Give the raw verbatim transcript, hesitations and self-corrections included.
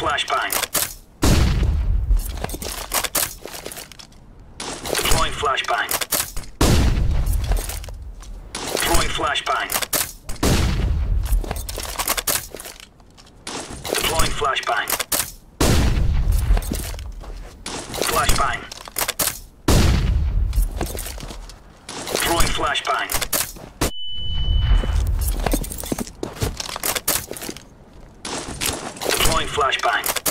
flashbang. Deploying flashbang. Throwing flashbang. Deploying flashbang. Flashbang. Throwing flashbang. Deploying flashbang.